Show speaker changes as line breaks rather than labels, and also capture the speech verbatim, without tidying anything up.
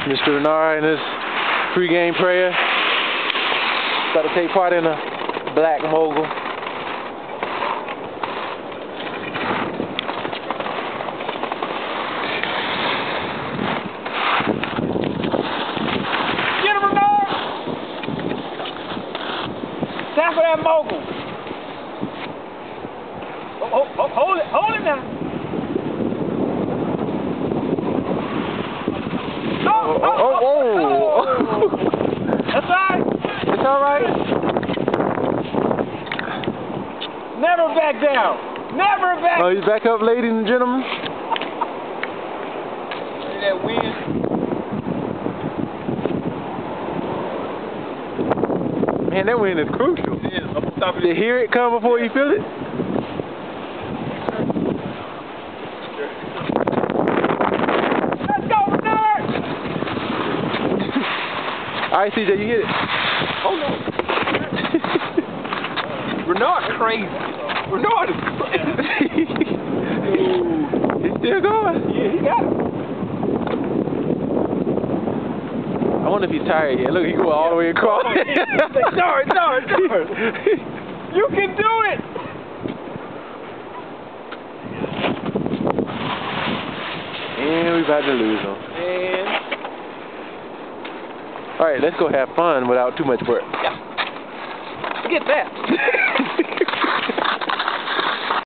Mister Renard and his pre-game prayer. Got to take part in a black mogul.
Get him, Renard! Time for that mogul. Oh, oh, oh, hold it, hold it now. Oh, oh, oh, oh, oh. That's all right.
It's all right.
Never back down. Never back.
Oh, he's back up, ladies and gentlemen.
See that wind?
Man, that wind is crucial.
It is. I'm stopping
To hear it come before you feel it.
Let's go, Renard!
All right, C J, you get it.
Oh no. Renard crazy. Renard is crazy.
He's still going.
Yeah, he got it.
I wonder if he's tired yet. Look, he's going all the way across.
Sorry, sorry, sorry. You can do it.
And we about to lose him.
And
All right, let's go have fun without too much work.
yeah. Forget that.